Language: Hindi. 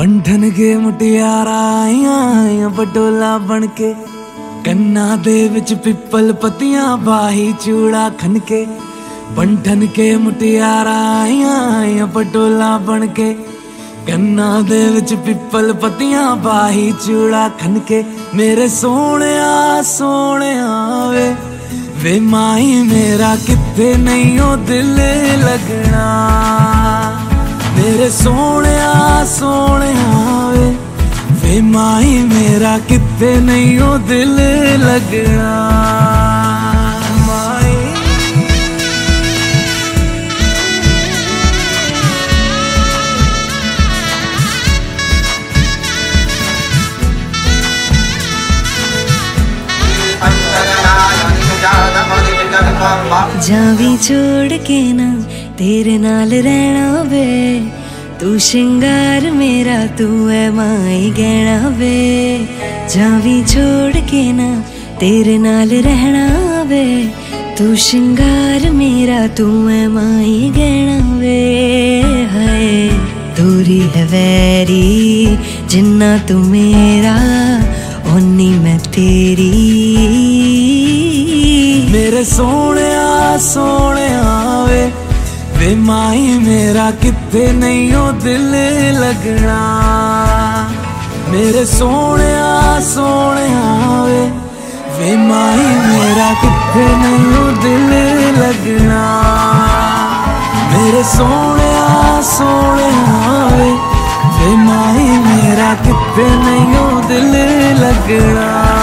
बंधन के मुटियारा आइया पटोला बनके, कन्ना दे विच पिपल पतियां बाही चूड़ा खनके। बंधन के मुटियारा आइया पटोला बनके, कन्ना दे विच पिपल पतियां बाही चूड़ा खनके। मेरे सोने सोने वे माही मेरा किथे नहीं ओ दिल लगना। मेरे सोने सोने वे माही मेरा किथे नहीं ओ दिल लगना। माही जावी छोड़ के ना तेरे नाल रहना वे, तू शिंगार मेरा तू है माई गहना वे। जावी छोड़ के ना तेरे नाल रहना वे, तू शिंगार मेरा तू है माई गहना वे। हाय दूरी है वैरी जिन्ना तू मेरा ओनी मैं तेरी। मेरे सोने सोने वे माही मेरा किथे नहीं ओ दिल लगना। मेरे सोने सोने वे माही मेरा किथे नहीं ओ दिल लगना। मेरे सोने सोने वे माही मेरा किथे नहीं ओ दिल लगना।